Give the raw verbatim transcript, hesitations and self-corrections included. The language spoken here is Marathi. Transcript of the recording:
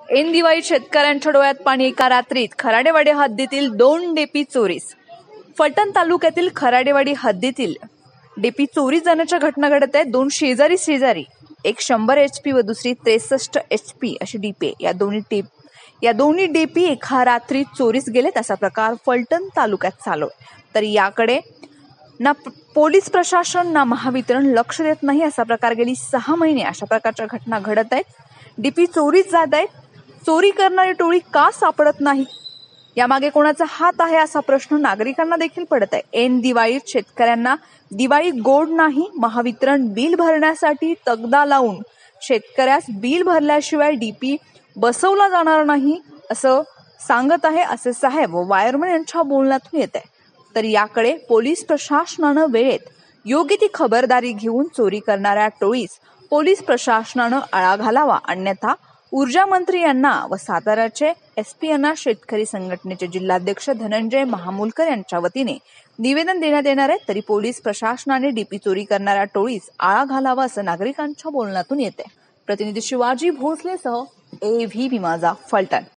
ऐन दिवाळीत शेतकऱ्यांच्या डोळ्यात पाणी. एका रात्रीत खराडेवाडी हद्दीतील दोन डेपी चोरीस. फलटण तालुक्यातील खराडेवाडी हद्दीतील डेपी चोरी जाण्याच्या घटना घडत आहेत. दोन शेजारी शेजारी एक शंभर एच पी व दुसरी त्रेसष्ट एच पी अशी डीपी या दोन्ही टेप या दोन्ही डेपी एका रात्रीत चोरीस गेलेत. असा प्रकार फलटण तालुक्यात चालू आहे. तर याकडे ना पोलीस प्रशासन ना महावितरण लक्ष देत नाही. असा प्रकार गेली सहा महिने अशा प्रकारच्या घटना घडत आहेत. डीपी चोरीच जात आहेत. चोरी करणारी टोळी का सापडत नाही, यामागे कोणाचा हात आहे असा प्रश्न नागरिकांना देखील पडत आहे. ऐन दिवाळीत शेतकऱ्यांना दिवाळी गोड नाही. महावितरण बिल भरण्यासाठी तगदा लावून शेतकऱ्यास बिल भरल्याशिवाय डीपी बसवला जाणार नाही असं सांगत आहे, असे साहेब व वायरमन यांच्या बोलण्यातून येत आहे. तर याकडे पोलीस प्रशासनानं वेळेत योग्य ती खबरदारी घेऊन चोरी करणाऱ्या टोळीस पोलीस प्रशासनानं आळा घालावा, अन्यथा ऊर्जा मंत्री यांना व साताऱ्याचे एस पी यांना शेतकरी संघटनेचे जिल्हाध्यक्ष धनंजय महामुलकर यांच्या वतीने निवेदन देण्यात येणार आहे. तरी पोलीस प्रशासनाने डीपी चोरी करणाऱ्या टोळीस आळा घालावा असं नागरिकांच्या बोलण्यातून येते. प्रतिनिधी शिवाजी भोसलेसह ए व्ही बी माझा, फलटण.